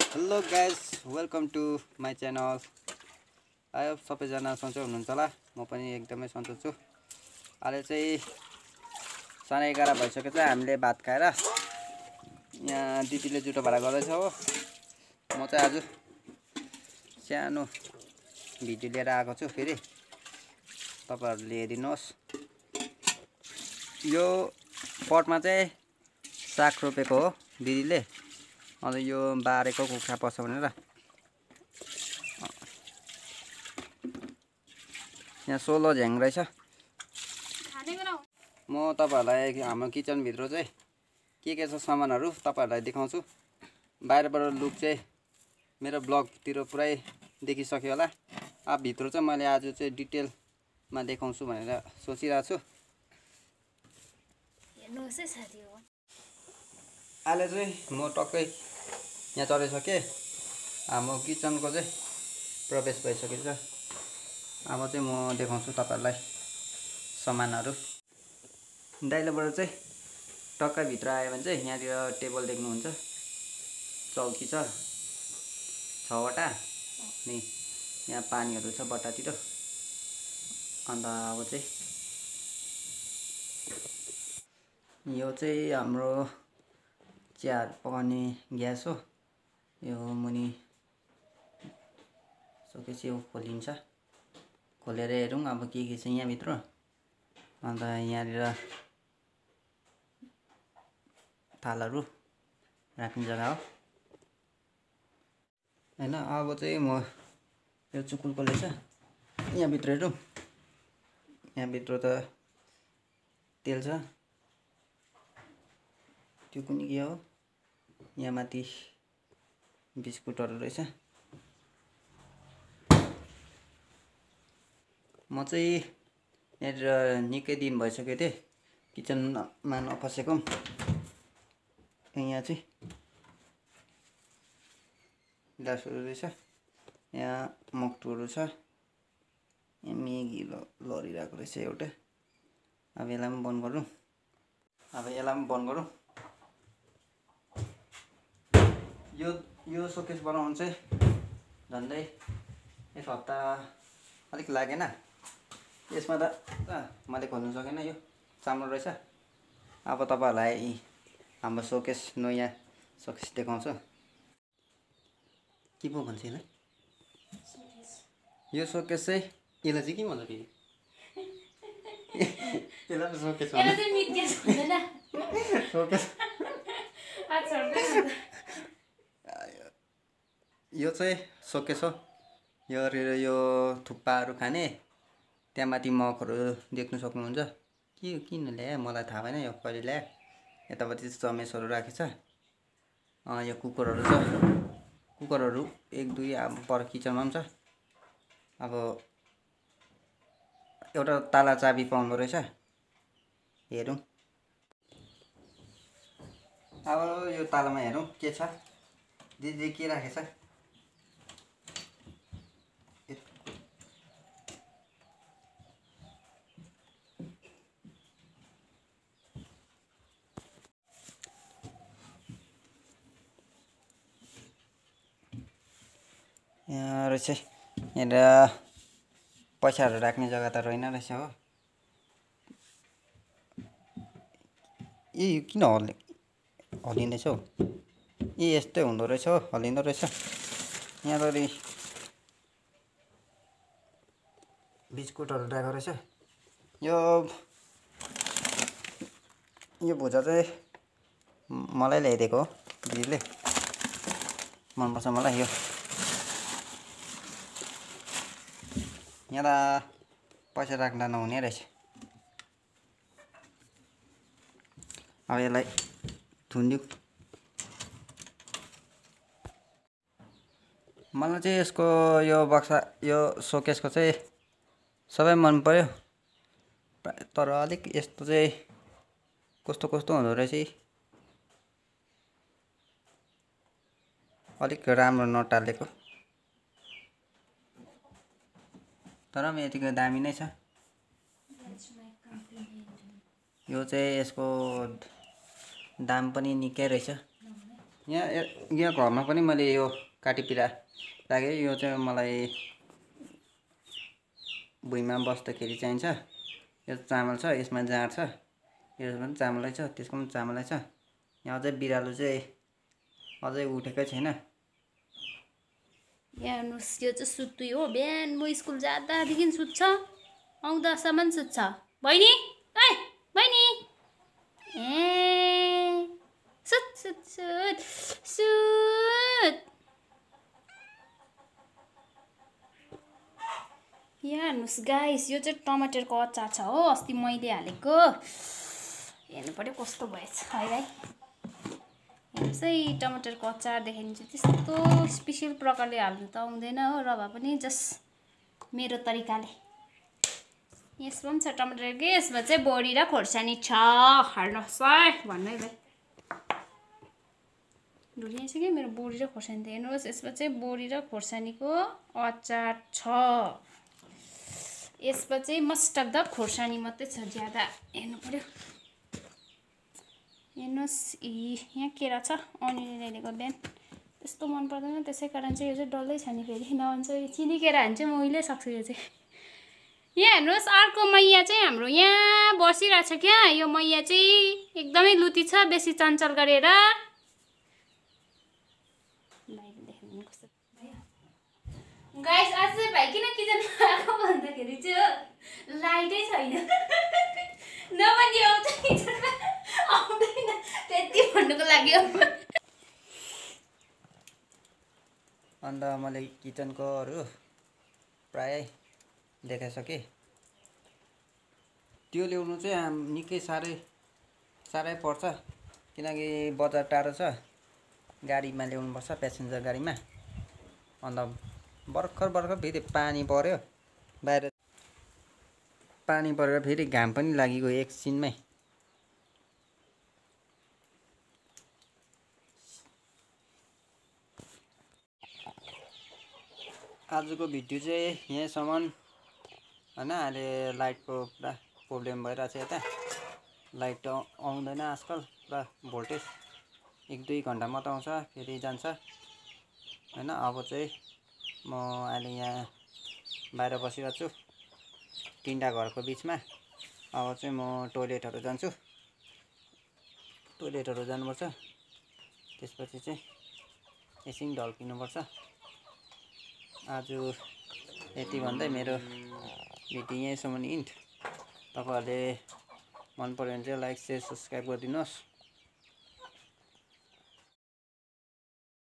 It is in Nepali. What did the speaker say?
Hello guys, welcome to my channel. I hope सबैजना सन्चै हुनुहुन्छ होला। म पनि एकदमै सन्चै छु। अहिले चाहिँ 11:30 भइसकेको छ। हामीले भात खाएर यहाँ दिदीले जुटो भाडा गर्दैछ हो। म चाहिँ आज सानो भिडियो लिएर आएको छु फेरि। तपाईहरुले हेरिनुहोस्। यो पटमा चाहिँ साग रोपेको हो दिदीले। अन्त यो बारेको कुखुरा पस्छ भनेर यहाँ 16 झ्याङ रहेछ। म तपाईहरुलाई हाम्रो किचन भित्र चाहिँ के छ सामानहरु तपाईहरुलाई देखाउँछु। बाहिरबाट लुक चाहिँ मेरो ब्लगतिर पुरै देखिसक्यो होला। अब भित्र चाहिँ मैले आज चाहिँ डिटेलमा देखाउँछु भनेर सोचिरहेको छु। हेर्नुहोस् है साथी हो। अहिले चाहिँ म टक्कै यहाँ चढिसके। हाम्रो किचनको चाहिँ प्रवेश भइसकेछ। अब चाहिँ म देखाउँछु तपाईहरुलाई सामानहरु। दाइलोबाट चाहिँ टक्कै भित्र आयो भने चाहिँ यहाँतिर टेबल देख्नुहुन्छ। चौकी छ 6 वटा। नि यहाँ पानीहरु छ बट्टातिर। अन्त अब चाहिँ यो चाहिँ हाम्रो चिया पकाउने ग्यास हो। यो मुनि सोकेस यो खोलिन्छ। खोलेर हेरौँ अब के छ यहाँ भित्र। अन्त यहाँनिर थालहरु राख्ने जग्गा हो हैन। अब चाहिँ म यो चुकुल खोलेछ यहाँ भित्र हेरौँ। यहाँ भित्र त तेल छ। त्यो कुनै के हो। यहाँ माथि बिस्कुटहरु रहेछ। म चाहिँ यहाँ निकै दिन भइसक्यो थिए किचनमा नपसेको। यहाँ चाहिँ ग्लासहरु रहेछ। यहाँ मक्टुहरु छ। यहाँ मेगी लरिरहेको रहेछ एउटा। अब यसलाई पनि बन्द गरौँ। यो सोकेस बनाउनु चाहिँ झन्डै एक हप्ता अलिक लागेन। यसमा त मैले खोल्न सकेन। यो चाम्रो रहेछ। अब तपाईहरुलाई हाम्रो सोकेस नयाँ सोकेस देखाउँछु। के पो भन्छ यसलाई? यो सोकेस चाहिँ यसलाई चाहिँ के भन्छ फेरि? यसलाई सोकेस भन्छ। यसलाई चाहिँ मिट ग्यास भन्दैन। सोकेस यो चाहिँ सोकेस हो। यो थुक्पाहरु खाने। त्यहाँ माथि मगहरु देख्न सक्नुहुन्छ। के किन ल्याए मलाई थाहा भएन। यो कहिले ल्याए। यतापट्टि चमेसहरु राखेछ। यो कुकरहरु छ। कुकरहरु 1 2 अब पर किचनमा पनि छ। अब एउटा ताला चाबी पाउँदो रहेछ। हेरौँ। अब यो तालामा हेरौँ के छ। दिदी के राखेछ। यहाँ रहेछ। यहाँ पैसाहरु राख्ने जग्गा त रहेन रहेछ हो। ए किन हल्लिँदैछ हौ। ए यस्तै हुँदो रहेछ हो। हल्लिँदो रहेछ। यहाँ त बिस्कुटहरु राखेको रहेछ। यो भुजा चाहिँ मलाई ल्याइदिएको हो दिदीले। मनपर्छ मलाई यो। यहाँ त पैसा राख्दा नहुने रहेछ। अब यसलाई थुन्दिउँ। मलाई चाहिँ यसको यो बक्सा यो सोकेसको चाहिँ सबै मन पर्यो। तर अलिक यस्तो चाहिँ कस्तो हुँदो रहेछ। अलिक राम्रो नटालेको। तर पनि यतिको दामी नै छ। यो चाहिँ यसको दाम पनि निकै रहेछ। यहाँ घरमा पनि मैले यो काटीपिरा राखेँ। यो चाहिँ मलाई भुइँमा बस्दाखेरि चाहिन्छ। यो चामल छ, यसमा जाँड छ, यो पनि चामलै छ, त्यसको पनि चामलै छ। यहाँ अझै बिरालो चाहिँ अझै उठेकै छैन। यहाँ हेर्नुहोस्, यो चाहिँ सुत्तुई हो। बिहान म स्कुल जाँदादेखि सुत्छ, आउँदासम्म सुत्छ। बहिनी ए बहिनी ए सुत सुत सुत सुत। यहाँ हेर्नुहोस् गाइस, यो चाहिँ टमाटरको अचार छ हो, अस्ति मैले हालेको। हेर्नु पर्यो कस्तो भएछ है भाइ। हेर्नुहोस् है, टमाटरको अचारदेखि चाहिँ त्यस्तो स्पेसल प्रकारले हाल्नु त आउँदैन हो, र भए पनि जस्ट मेरो तरिकाले। यसमा पनि छ टमाटरको, यसमा चाहिँ बोडी र खोर्सानी छ। हेर्नुहोस् है भन्नु है भाइ। ढुलिएछ क्या मेरो बोडी र खोर्सानी त। हेर्नुहोस्, यसमा चाहिँ बोडी र खोर्सानीको अचार छ। यसमा चाहिँ मस्ट अफ द खोर्सानी मात्रै छ ज्यादा। हेर्नु पर्यो। हेर्नुहोस्, यहाँ केरा छ, अनियन ल्याइदिएको बिहान। त्यस्तो मन पर्दैन, त्यसै कारण चाहिँ यो चाहिँ डल्लै छ नि। फेरि नभन्छ यो चिनी केरा भने चाहिँ म उहिले सक्छु यो चाहिँ। यहाँ हेर्नुहोस्, अर्को मैया चाहिँ हाम्रो यहाँ बसिरहेछ क्या। यो मैया चाहिँ एकदमै लुती छ, बेसी चञ्चल गरेर। गाइस, आज चाहिँ भाइ किन किचनमा आएको भन्दाखेरि चाहिँ हो, लाइटै छैन। नभए आउँछ किचनमा आउँदैन, त्यति भन्नुको लागि हो। अन्त मैले किचनकोहरू प्रायै देखाइसकेँ। त्यो ल्याउनु चाहिँ निकै साह्रै पर्छ, किनकि बजार टाढो छ। गाडीमा ल्याउनुपर्छ, प्यासेन्जर गाडीमा। अन्त भर्खर फेरि पानी पर्यो, बाहिर पानी परेर फेरि घाम पनि लागिगयो एकछिनमै। आजको भिडियो चाहिँ यहीँसम्म होइन। अहिले लाइटको पुरा प्रब्लम भइरहेछ यता। लाइट आउँदैन आजकल, पुरा भोल्टेज 1-2 घन्टा मात्र आउँछ, फेरि जान्छ होइन। अब चाहिँ म अहिले यहाँ बाहिर बसिरहेको छु, 3टा घरको बिचमा। अब चाहिँ म टोइलेटहरू जान्छु, टोइलेटहरू जानुपर्छ। त्यसपछि चाहिँ एकछिन ढल्किनुपर्छ। आज यति भन्दै मेरो भिडियो यहीँसम्म इन्ड। तपाईँहरूले मन पर्यो भने चाहिँ लाइक, सेयर, सब्सक्राइब गरिदिनुहोस्।